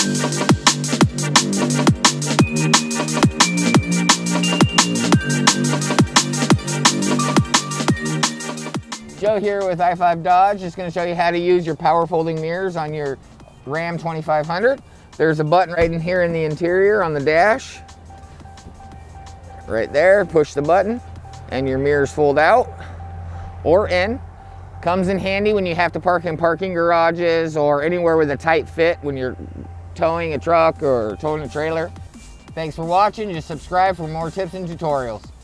Joe here with i5 Dodge, just going to show you how to use your power folding mirrors on your Ram 2500. There's a button right in here in the interior on the dash. Right there, push the button and your mirrors fold out or in. Comes in handy when you have to park in parking garages or anywhere with a tight fit when you're towing a truck or towing a trailer. Thanks for watching. Just subscribe for more tips and tutorials.